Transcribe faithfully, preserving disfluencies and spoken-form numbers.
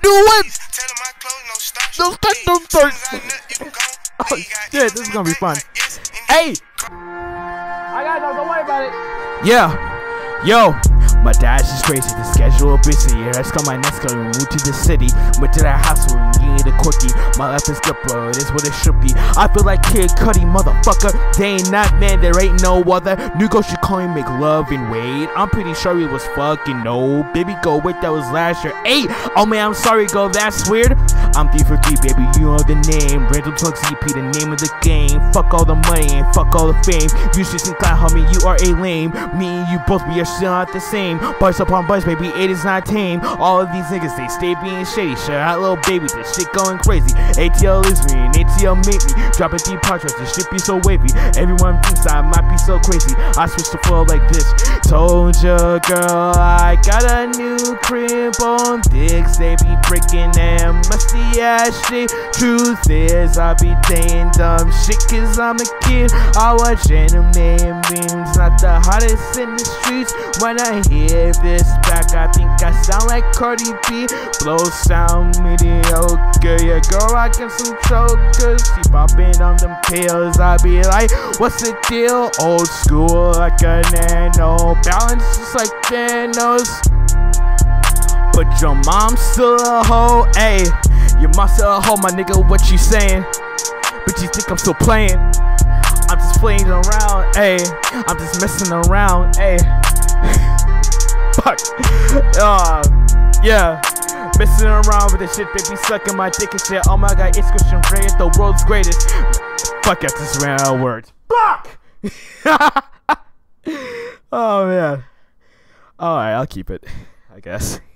do it. No start, no start. Oh shit, this is gonna be fun. Hey, I got no, don't worry about it. Yeah, yo. My dad's just crazy, the schedule busy. Yeah, I got my next girl, we moved to the city. Went to that house where we needed a quickie. My life is good, bro, it is what it should be. I feel like Kid Cudi, motherfucker. They ain't not, man, there ain't no other. New girl should call me make love and wait. I'm pretty sure he was fucking no. Baby, go wait, that was last year. Eight. Oh man, I'm sorry, girl, that's weird. I'm three for three, baby, you know the name. Random Talk Z P, the name of the game. Fuck all the money and fuck all the fame. You just think that, homie, you are a lame. Me and you both, we are still not the same. Bars upon bars, baby, it is not tame. All of these niggas, they stay being shady. Shut out, little baby, this shit going crazy. A T L is me and A T L made me. Dropping deep parts, this shit be so wavy. Everyone thinks I might be so crazy. I switch to flow like this. Told ya, girl, I got a new crib on dicks. They be breaking that musty ass shit. Truth is, I be saying dumb shit cause I'm a kid. I watch anime memes, not the hottest in the streets. When I hear this back, I think I sound like Cardi B. Flow sound mediocre, yeah, girl, I get some chokers. She popping on them pills, I be like, what's the deal? Old school like a nano, balance just like Thanos. But your mom's still a hoe, ayy. Your mom's still a hoe, my nigga, what you saying? But you think I'm still playing? I'm just playing around, ayy. I'm just messing around, ayy. Fuck. Uh, yeah. Messing around with this shit, baby, sucking my dick and shit. Oh my god, it's Christian Grey, the world's greatest. Fuck, I just ran out of words. Fuck! Oh man. Alright, I'll keep it, I guess.